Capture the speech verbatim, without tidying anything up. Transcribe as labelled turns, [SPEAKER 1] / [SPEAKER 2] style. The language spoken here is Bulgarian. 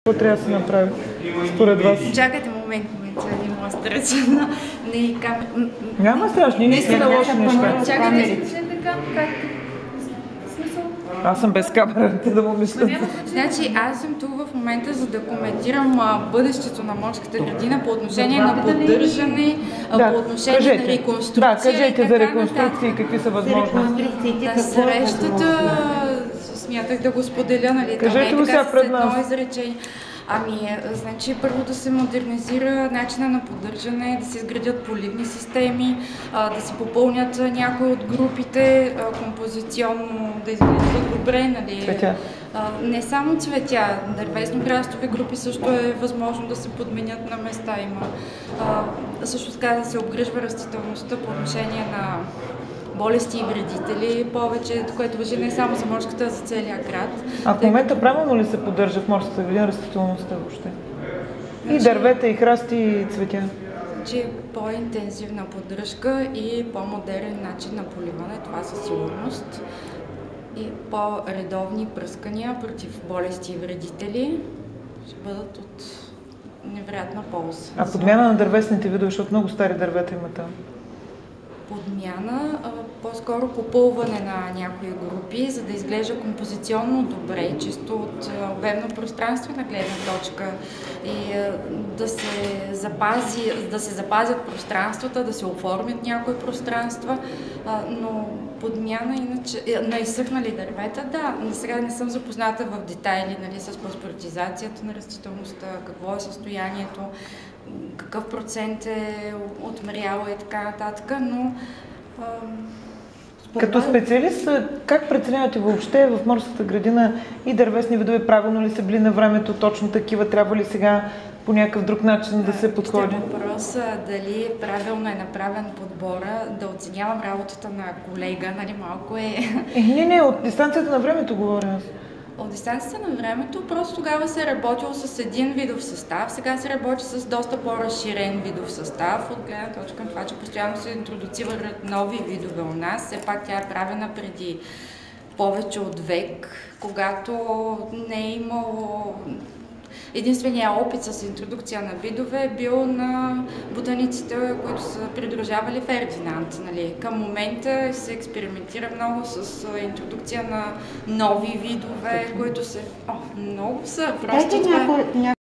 [SPEAKER 1] Какво трябва да се направи според вас?
[SPEAKER 2] Чакайте момент, момент, не мога да ръча. Не, кам...
[SPEAKER 1] Няма страшни, не са лоши неща.
[SPEAKER 2] Чакайте, така, как?
[SPEAKER 1] Аз съм без камера, те да му мисля.
[SPEAKER 2] Значи аз съм тук в момента, за да коментирам а, бъдещето на морската градина по отношение на поддържане,
[SPEAKER 1] да,
[SPEAKER 2] по отношение
[SPEAKER 1] кажете.
[SPEAKER 2] на реконструкция.
[SPEAKER 1] Да, кажете за реконструкции и какви са възможности.
[SPEAKER 2] На срещата смятах да го споделя, нали?
[SPEAKER 1] Кажете го сега пред нас.
[SPEAKER 2] Изречение. Ами, значи първо да се модернизира начина на поддържане, да се изградят поливни системи, да се попълнят някои от групите, композиционно да изглеждат добре, нали?
[SPEAKER 1] Цветя.
[SPEAKER 2] Не само цветя, дървесно-храстови групи също е възможно да се подменят на места. Има също така да се обгрижва растителността по отношение на болести и вредители повече, което важи не само за морската, а за целия град.
[SPEAKER 1] А в момента правилно ли се поддържа в морската градина растителността въобще? И дървета, и храсти, и цветя?
[SPEAKER 2] Че по-интензивна поддръжка и по-модерен начин на поливане, това със сигурност. И по-редовни пръскания против болести и вредители ще бъдат от невероятна полза.
[SPEAKER 1] А подмяна на дървесните видове, защото много стари дървета има там?
[SPEAKER 2] Подмяна, по-скоро попълване на някои групи, за да изглежда композиционно добре, чисто от обемно-пространствена гледна точка и да се, запази, да се запазят пространствата, да се оформят някои пространства, но подмяна иначе, на изсъхнали дървета, да, сега не съм запозната в детайли, нали, с паспортизацията на растителността, какво е състоянието, какъв процент е отмряло и така нататък, но... А,
[SPEAKER 1] Като специалист, как преценявате въобще в морската градина и дървесни видове, правилно ли са били на времето, точно такива, трябва ли сега по някакъв друг начин да се подходи?
[SPEAKER 2] Въпрос дали правилно е направен подбора, да оценявам работата на колега, нали, малко е...
[SPEAKER 1] е не, не, от дистанцията на времето говоря аз.
[SPEAKER 2] От дистанцията на времето, просто тогава се е работило с един видов състав, сега се работи с доста по-разширен видов състав, от гледна точка на това, че постоянно се интродуцират нови видове у нас. Все пак тя е правена преди повече от век, когато не е имало... Единственият опит с интродукция на видове е бил на ботаниците, които са придружавали Фердинанд. Нали. Към момента се експериментира много с интродукция на нови видове, които се... О, много са. Просто това...